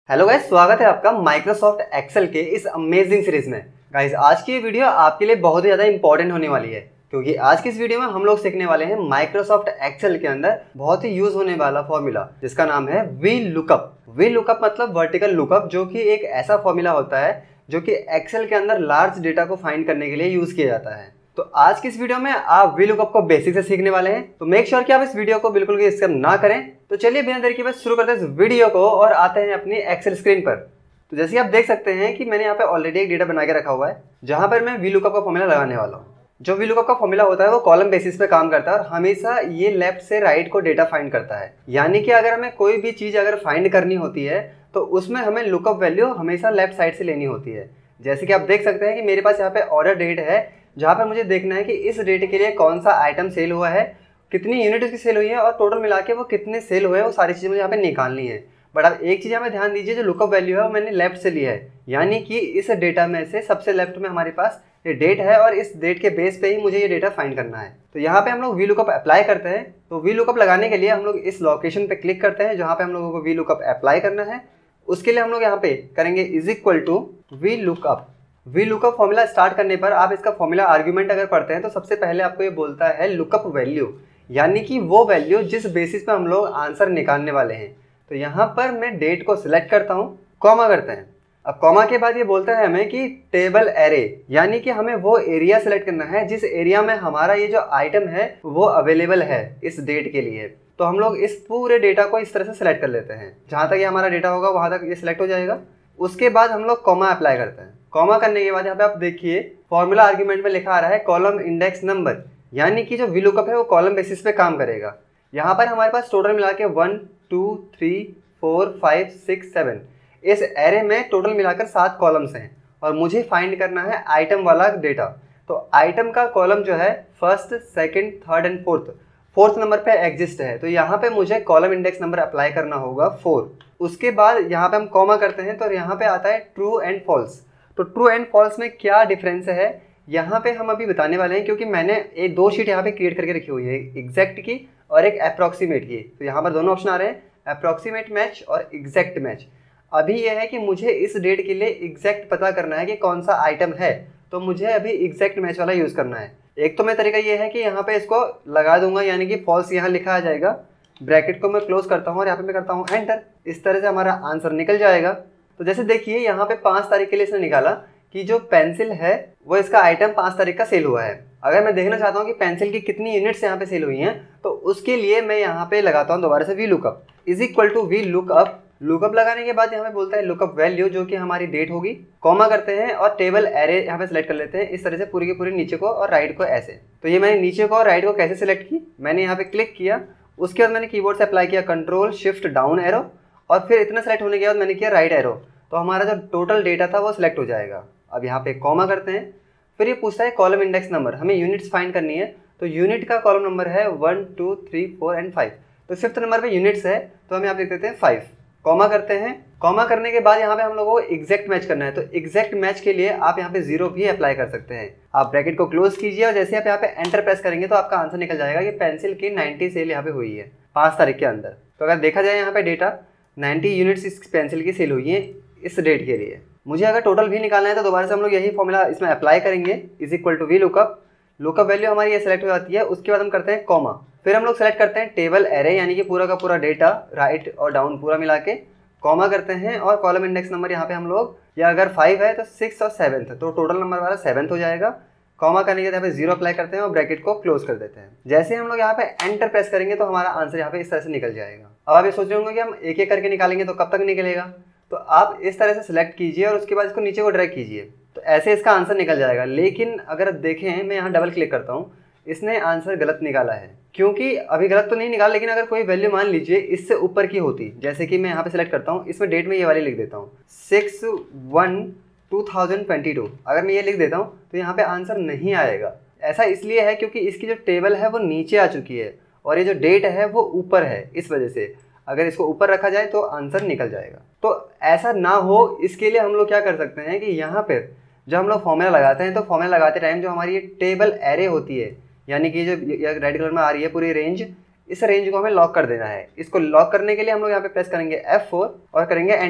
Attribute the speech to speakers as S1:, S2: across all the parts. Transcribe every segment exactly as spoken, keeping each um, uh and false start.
S1: Hello guys, स्वागत है आपका माइक्रोसॉफ्ट एक्सेल के इस अमेजिंग सीरीज में। गाइस, आज की ये वीडियो आपके लिए बहुत ही ज़्यादा इंपॉर्टेंट होने वाली है, क्योंकि आज की इस वीडियो में हम लोग सीखने वाले हैं माइक्रोसॉफ्ट एक्सेल के अंदर बहुत ही यूज होने वाला फॉर्मूला, जिसका नाम है वी लुकअप। वी लुकअप मतलब वर्टिकल लुकअप, जो कि एक ऐसा फॉर्मूला होता है जो कि एक्सेल के अंदर लार्ज डेटा को फाइंड करने के लिए यूज किया जाता है। तो आज की इस वीडियो में आप वी लुकअप को बेसिक से सीखने वाले हैं, तो मेक श्योर कि आप इस वीडियो को बिल्कुल भी स्किप ना करें। तो चलिए बिना देर के बाद शुरू करते हैं इस वीडियो को और आते हैं अपनी एक्सेल स्क्रीन पर। तो जैसे आप देख सकते हैं कि मैंने यहाँ पे ऑलरेडी एक डेटा बना के रखा हुआ है, जहाँ पर मैं वी लुकअप का फॉर्मूला लगाने वाला हूँ। जो वी लुकअप का फॉर्मूला होता है वो कॉलम बेसिस पे काम करता है और हमेशा ये लेफ्ट से राइट को डेटा फाइंड करता है। यानी कि अगर हमें कोई भी चीज़ अगर फाइंड करनी होती है तो उसमें हमें लुकअप वैल्यू हमेशा लेफ्ट साइड से लेनी होती है। जैसे कि आप देख सकते हैं कि मेरे पास यहाँ पे ऑर्डर डेट है, जहाँ पर मुझे देखना है कि इस डेट के लिए कौन सा आइटम सेल हुआ है, कितनी यूनिट उसकी सेल हुई है और टोटल मिला के वो कितने सेल हुए हैं, वो सारी चीज़ें मुझे यहाँ पे निकालनी है। बट आप एक चीज़ यहाँ पे ध्यान दीजिए, जो लुकअप वैल्यू है वो मैंने लेफ्ट से लिया है, यानी कि इस डेटा में से सबसे लेफ्ट में हमारे पास ये डेट है और इस डेट के बेस पे ही मुझे ये डेटा फाइंड करना है। तो यहाँ पे हम लोग वी लुकअप अप्लाई करते हैं। तो वी लुकअप लगाने के लिए हम लोग इस लोकेशन पे क्लिक करते हैं जहाँ पे हम लोगों को वी लुकअप अप्लाई करना है। उसके लिए हम लोग यहाँ पे करेंगे is equal to V lookup. V lookup formula start करने पर आप इसका फॉर्मूला आर्ग्यूमेंट अगर पढ़ते हैं तो सबसे पहले आपको ये बोलता है लुकअप वैल्यू, यानी कि वो वैल्यू जिस बेसिस पे हम लोग आंसर निकालने वाले हैं। तो यहाँ पर मैं डेट को सिलेक्ट करता हूँ, कॉमा करते हैं। अब कॉमा के बाद ये बोलता है हमें कि टेबल एरे, यानी कि हमें वो एरिया सिलेक्ट करना है जिस एरिया में हमारा ये जो आइटम है वो अवेलेबल है इस डेट के लिए। तो हम लोग इस पूरे डेटा को इस तरह से सिलेक्ट कर लेते हैं, जहाँ तक ये हमारा डेटा होगा वहाँ तक ये सिलेक्ट हो जाएगा। उसके बाद हम लोग कॉमा अप्लाई करते हैं। कॉमा करने के बाद यहाँ पे आप देखिए फॉर्मूला आर्ग्यूमेंट में लिखा आ रहा है कॉलम इंडेक्स नंबर, यानी कि जो वी लुकअप है वो कॉलम बेसिस पे काम करेगा। यहाँ पर हमारे पास टोटल मिला के one two three four five six seven, इस एरे में टोटल मिलाकर सात कॉलम्स हैं और मुझे फाइंड करना है आइटम वाला डेटा। तो आइटम का कॉलम जो है first, second, third and fourth fourth number पे एग्जिस्ट है, तो यहाँ पे मुझे कॉलम इंडेक्स नंबर अप्लाई करना होगा फोर। उसके बाद यहाँ पे हम कॉमा करते हैं तो यहाँ पे आता है ट्रू एंड फॉल्स। तो ट्रू एंड फॉल्स में क्या डिफरेंस है यहाँ पे हम अभी बताने वाले हैं, क्योंकि मैंने एक दो शीट यहाँ पे क्रिएट करके रखी हुई है, एग्जैक्ट की और एक अप्रॉक्सीमेट की। तो यहाँ पर दोनों ऑप्शन आ रहे हैं, अप्रॉक्सीमेट मैच और एग्जैक्ट मैच। अभी यह है कि मुझे इस डेट के लिए एग्जैक्ट पता करना है कि कौन सा आइटम है, तो मुझे अभी एग्जैक्ट मैच वाला यूज़ करना है। एक तो मैं तरीका ये है कि यहाँ पे इसको लगा दूंगा, यानी कि फॉल्स यहाँ लिखा आ जाएगा। ब्रैकेट को मैं क्लोज करता हूँ और यहाँ पे मैं करता हूँ एंटर। इस तरह से हमारा आंसर निकल जाएगा। तो जैसे देखिए यहाँ पे पाँच तारीख के लिए इसने निकाला कि जो पेंसिल है वो इसका आइटम पाँच तारीख का सेल हुआ है। अगर मैं देखना चाहता हूँ कि पेंसिल की कितनी यूनिट्स यहाँ पे सेल हुई हैं, तो उसके लिए मैं यहाँ पे लगाता हूँ दोबारा से V lookup is equal to V lookup. Lookup लगाने के बाद यहाँ पे बोलता है लुकअप वैल्यू, जो कि हमारी डेट होगी। कॉमा करते हैं और टेबल एरे यहाँ पे सिलेक्ट कर लेते हैं इस तरह से, पूरी की पूरी नीचे को और राइट को ऐसे। तो ये मैंने नीचे को और राइट को कैसे सिलेक्ट की, मैंने यहाँ पे क्लिक किया, उसके बाद मैंने कीबोर्ड से अप्लाई किया कंट्रोल शिफ्ट डाउन एरो और फिर इतना सेलेक्ट होने के बाद मैंने किया राइट एरो। तो हमारा जो टोटल डेटा था वो सिलेक्ट हो जाएगा। अब यहाँ पे कॉमा करते हैं, फिर ये पूछता है कॉलम इंडेक्स नंबर, हमें यूनिट्स फाइंड करनी है। तो यूनिट का कॉलम नंबर है one two three four and five, तो फिफ्थ नंबर पे यूनिट्स है, तो हम यहाँ पे लिख देते हैं फाइव। कॉमा करते हैं। कॉमा करने के बाद यहाँ पे हम लोगों को एग्जैक्ट मैच करना है। तो एग्जैक्ट मैच के लिए आप यहाँ पे जीरो भी अप्लाई कर सकते हैं। आप ब्रैकेट को क्लोज कीजिए और जैसे आप यहाँ पे एंटर प्रेस करेंगे तो आपका आंसर निकल जाएगा कि पेंसिल की नाइन्टी सेल यहाँ पे हुई है पाँच तारीख के अंदर। तो अगर देखा जाए यहाँ पे डेटा नाइन्टी यूनिट्स इस पेंसिल की सेल हुई है इस डेट के लिए। मुझे अगर टोटल भी निकालना है तो दोबारा से हम लोग यही फॉर्मूला इसमें अप्लाई करेंगे, is equal to V lookup. Lookup value हमारी ये सिलेक्ट हो जाती है। उसके बाद हम करते हैं कॉमा, फिर हम लोग सेलेक्ट करते हैं टेबल एरे, यानी कि पूरा का पूरा डेटा राइट और डाउन पूरा मिला के कॉमा करते हैं और कॉलम इंडेक्स नंबर यहाँ पे हम लोग, या अगर फाइव है तो सिक्स और सेवन्थ, तो टोटल नंबर वाला सेवन्थ हो जाएगा। कॉमा करने के बाद यहाँ पे जीरो अप्लाई करते हैं और ब्रैकेट को क्लोज कर देते हैं। जैसे हम लोग यहाँ पे एंटर प्रेस करेंगे तो हमारा आंसर यहाँ पे इस तरह से निकल जाएगा। अब आप ये सोच रहे होंगे कि हम एक एक करके निकालेंगे तो कब तक निकलेगा, तो आप इस तरह से सिलेक्ट कीजिए और उसके बाद इसको नीचे को ड्रैग कीजिए, तो ऐसे इसका आंसर निकल जाएगा। लेकिन अगर देखें, मैं यहाँ डबल क्लिक करता हूँ, इसने आंसर गलत निकाला है, क्योंकि अभी गलत तो नहीं निकाला, लेकिन अगर कोई वैल्यू मान लीजिए इससे ऊपर की होती, जैसे कि मैं यहाँ पे सिलेक्ट करता हूँ, इसमें डेट में ये वाली लिख देता हूँ six one two thousand twenty two, अगर मैं ये लिख देता हूँ तो यहाँ पे आंसर नहीं आएगा। ऐसा इसलिए है क्योंकि इसकी जो टेबल है वो नीचे आ चुकी है और ये जो डेट है वो ऊपर है, इस वजह से अगर इसको ऊपर रखा जाए तो आंसर निकल जाएगा। तो ऐसा ना हो, इसके लिए हम लोग क्या कर सकते हैं कि यहाँ पर जब हम लोग फॉर्मूला लगाते हैं तो फॉर्मूला लगाते टाइम जो हमारी ये टेबल एरे होती है, यानी कि जो रेड कलर में आ रही है पूरी रेंज, इस रेंज को हमें लॉक कर देना है। इसको लॉक करने के लिए हम लोग यहाँ पे प्रेस करेंगे एफ फोर और करेंगे एंटर।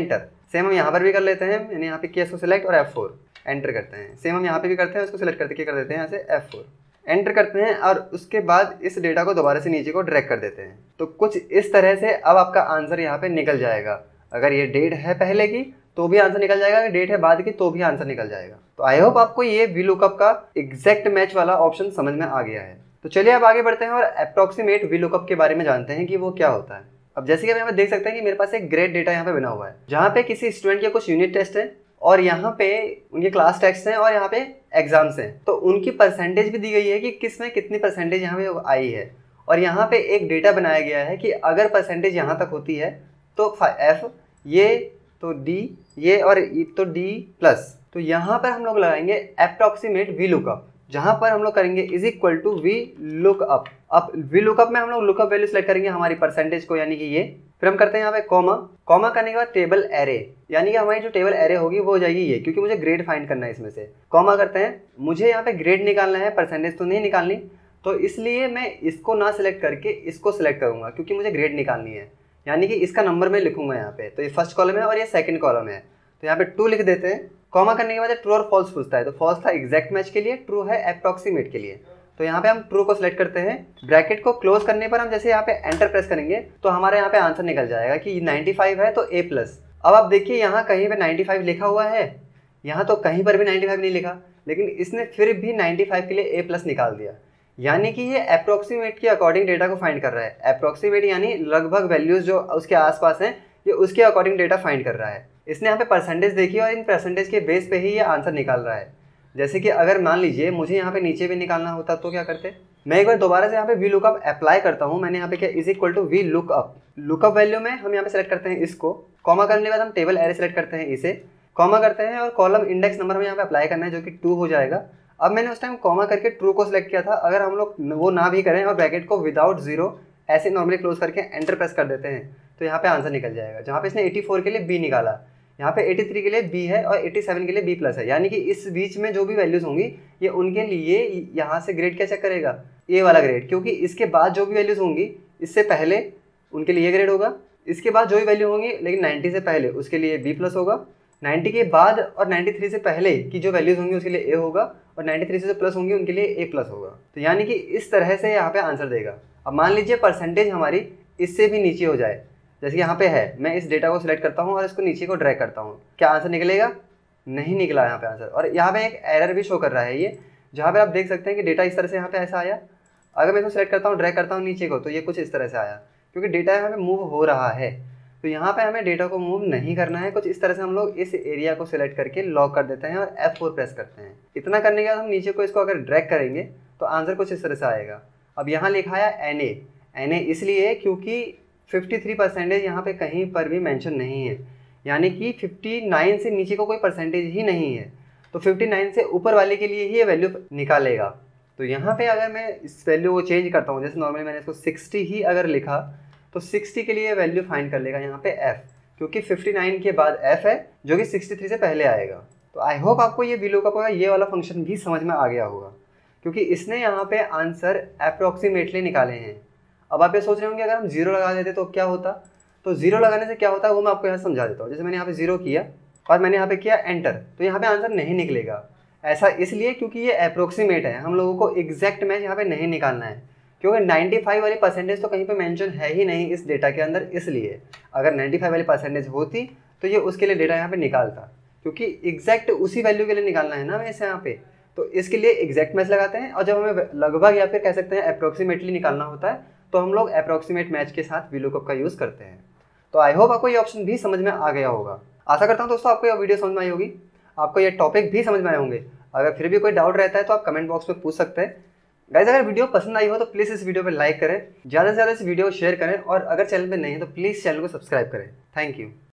S1: सेम हम यहाँ पर भी कर लेते हैं, यानी यहाँ पे किया इसको सिलेक्ट और एफ फोर एंटर करते हैं। सेम हम यहाँ पे भी करते हैं, उसको सिलेक्ट करके क्या कर देते हैं यहाँ से एफ फोर एंटर करते हैं और उसके बाद इस डेटा को दोबारा से नीचे को ड्रैग कर देते हैं। तो कुछ इस तरह से अब आपका आंसर यहाँ पे निकल जाएगा। अगर ये डेट है पहले की तो भी आंसर निकल जाएगा, अगर डेट है बाद की तो भी आंसर निकल जाएगा। तो आई होप आपको ये वी लुकअप का एग्जैक्ट मैच वाला ऑप्शन समझ में आ गया है। तो चलिए अब आगे बढ़ते हैं और अप्रॉक्सीमेट वी लुकअप के बारे में जानते हैं कि वो क्या होता है। अब जैसे कि आप यहाँ पे देख सकते हैं कि मेरे पास एक ग्रेड डेटा यहाँ पे बना हुआ है, जहाँ पे किसी स्टूडेंट के कुछ यूनिट टेस्ट है और यहाँ पे उनके क्लास टेस्ट हैं और यहाँ पे एग्जाम्स हैं। तो उनकी परसेंटेज भी दी गई है कि किस में कितनी परसेंटेज यहाँ पे आई है, और यहाँ पे एक डेटा बनाया गया है कि अगर परसेंटेज यहाँ तक होती है तो एफ, ये तो डी, ये और तो डी प्लस। तो यहाँ पर हम लोग लगाएंगे अप्रॉक्सीमेट वी लुकअप, जहाँ पर हम लोग करेंगे is equal to V lookup. अब वी लुकअप में हम लोग लुकअप वैल्यू सेलेक्ट करेंगे हमारी परसेंटेज को, यानी कि ये। फिर हम करते हैं यहाँ पे कॉमा, कॉमा करने के बाद टेबल एरे, यानी कि हमारी जो टेबल एरे होगी वो हो जाएगी ये, क्योंकि मुझे ग्रेड फाइंड करना है इसमें से। कॉमा करते हैं, मुझे यहाँ पे ग्रेड निकालना है, परसेंटेज तो नहीं निकालनी, तो इसलिए मैं इसको ना सिलेक्ट करके इसको सिलेक्ट करूँगा, क्योंकि मुझे ग्रेड निकालनी है, यानी कि इसका नंबर मैं लिखूंगा यहाँ पे। तो ये फर्स्ट कॉलम है और ये सेकंड कॉलम है, तो यहाँ पे टू लिख देते हैं। कॉमा करने के बाद ट्रू और फॉल्स पूछता है, तो फॉल्स था एग्जैक्ट मैच के लिए, ट्रू है अप्रॉक्सीमेट के लिए। तो यहाँ पे हम ट्रू को सिलेक्ट करते हैं। ब्रैकेट को क्लोज करने पर हम जैसे यहाँ पे एंटर प्रेस करेंगे तो हमारे यहाँ पे आंसर निकल जाएगा कि नाइन्टी फाइव है तो ए प्लस। अब आप देखिए यहाँ कहीं पे नाइन्टी फाइव लिखा हुआ है, यहाँ तो कहीं पर भी नाइन्टी फाइव नहीं लिखा, लेकिन इसने फिर भी नाइन्टी फाइव के लिए ए प्लस निकाल दिया, यानी कि ये अप्रॉक्सीमेट के अकॉर्डिंग डेटा को फाइंड कर रहा है। अप्रॉक्सीमेट यानी लगभग वैल्यूज जो उसके आसपास हैं ये उसके अकॉर्डिंग डेटा फाइंड कर रहा है। इसने यहाँ पे परसेंटेज देखी और इन परसेंटेज के बेस पे ही ये आंसर निकाल रहा है। जैसे कि अगर मान लीजिए मुझे यहाँ पे नीचे भी निकालना होता तो क्या करते, मैं एक बार दोबारा से यहाँ पे वी लुकअप अप्लाई करता हूँ। मैंने यहाँ पे क्या is equal to V lookup, lookup value में हम यहाँ पे सेलेक्ट करते हैं इसको, कॉमा करने के बाद हम टेबल एरे सेलेक्ट करते हैं, इसे कॉमा करते हैं और कॉलम इंडेक्स नंबर हमें यहाँ पे अप्लाई करना है जो कि टू हो जाएगा। अब मैंने उस टाइम कॉमा करके ट्रू को सिलेक्ट किया था, अगर हम लोग वो ना भी करें और ब्रैकेट को विदाउट जीरो ऐसे नॉर्मली क्लोज करके एंटर प्रेस कर देते हैं तो यहाँ पे आंसर निकल जाएगा। जहाँ पे इसने एटी फोर के लिए बी निकाला, यहाँ पे एटी थ्री के लिए बी है और एटी सेवन के लिए बी प्लस है, यानी कि इस बीच में जो भी वैल्यूज होंगी ये उनके लिए यहाँ से ग्रेड क्या चेक करेगा, ए वाला ग्रेड, क्योंकि इसके बाद जो भी वैल्यूज होंगी इससे पहले उनके लिए ग्रेड होगा, इसके बाद जो भी वैल्यू होंगी लेकिन नाइन्टी से पहले उसके लिए बी प्लस होगा, नाइन्टी के बाद और नाइन्टी थ्री से पहले की जो वैल्यूज होंगी उसके लिए ए होगा और नाइन्टी थ्री से जो प्लस होंगी उनके लिए ए प्लस होगा। तो यानी कि इस तरह से यहाँ पे आंसर देगा। अब मान लीजिए परसेंटेज हमारी इससे भी नीचे हो जाए, जैसे यहाँ पे है, मैं इस डेटा को सिलेक्ट करता हूँ और इसको नीचे को ड्रैग करता हूँ, क्या आंसर निकलेगा? नहीं निकला यहाँ पे आंसर। और यहाँ पे एक एरर भी शो कर रहा है ये, जहाँ पे आप देख सकते हैं कि डेटा इस तरह से यहाँ पे ऐसा आया। अगर मैं इसको सिलेक्ट करता हूँ, ड्रैग करता हूँ नीचे को, तो ये कुछ इस तरह से आया, क्योंकि डेटा यहाँ पे मूव हो रहा है। तो यहाँ पे हमें डेटा को मूव नहीं करना है, कुछ इस तरह से हम लोग इस एरिया को सिलेक्ट करके लॉक कर देते हैं और एफ फोर प्रेस करते हैं। इतना करने के बाद हम नीचे को इसको अगर ड्रैग करेंगे तो आंसर कुछ इस तरह से आएगा। अब यहाँ लिखा है एन ए, एन ए इसलिए क्योंकि फिफ्टी थ्री परसेंटेज यहाँ पे कहीं पर भी मेंशन नहीं है, यानी कि फिफ्टी नाइन से नीचे को कोई परसेंटेज ही नहीं है, तो फिफ्टी नाइन से ऊपर वाले के लिए ही ये वैल्यू निकालेगा। तो यहाँ पे अगर मैं इस वैल्यू को चेंज करता हूँ, जैसे नॉर्मली मैंने इसको सिक्सटी ही अगर लिखा तो सिक्सटी के लिए वैल्यू फाइंड कर लेगा यहाँ पे f, क्योंकि फिफ्टी नाइन के बाद f है जो कि सिक्सटी थ्री से पहले आएगा। तो आई होप आपको ये वी लुकअप का ये वाला फंक्शन भी समझ में आ गया होगा, क्योंकि इसने यहाँ पे आंसर अप्रॉक्सीमेटली निकाले हैं। अब आप ये सोच रहे होंगे अगर हम जीरो लगा देते तो क्या होता, तो जीरो लगाने से क्या होता है वो मैं आपको यहाँ समझा देता हूँ। जैसे मैंने यहाँ पे जीरो किया और मैंने यहाँ पे किया एंटर, तो यहाँ पे आंसर नहीं निकलेगा। ऐसा इसलिए क्योंकि ये अप्रोक्सीमेट है, हम लोगों को एग्जैक्ट मैच यहाँ पे नहीं निकालना है, क्योंकि नाइन्टी फाइव वाली परसेंटेज तो कहीं पे मेंशन है ही नहीं इस डेटा के अंदर। इसलिए अगर नाइन्टी फाइव वाली परसेंटेज होती तो ये उसके लिए डेटा यहाँ पे निकालता, क्योंकि एग्जैक्ट उसी वैल्यू के लिए निकालना है ना हमें इसे यहाँ पे। तो इसके लिए एग्जैक्ट मैच लगाते हैं, और जब हमें लगभग या फिर कह सकते हैं अप्रोक्सीमेटली निकालना होता है तो हम लोग अप्रोक्सीमेट मैच के साथ वी लुकअप का यूज़ करते हैं। तो आई होप आपको ये ऑप्शन भी समझ में आ गया होगा। आशा करता हूँ दोस्तों आपको ये वीडियो समझ में आई होगी, आपको ये टॉपिक भी समझ में आए होंगे। अगर फिर भी कोई डाउट रहता है तो आप कमेंट बॉक्स में पूछ सकते हैं। गाइस अगर वीडियो पसंद आई हो तो प्लीज़ इस वीडियो पर लाइक करें, ज़्यादा से ज़्यादा इस वीडियो को शेयर करें, और अगर चैनल पर नहीं है तो प्लीज़ चैनल को सब्सक्राइब करें। Thank you.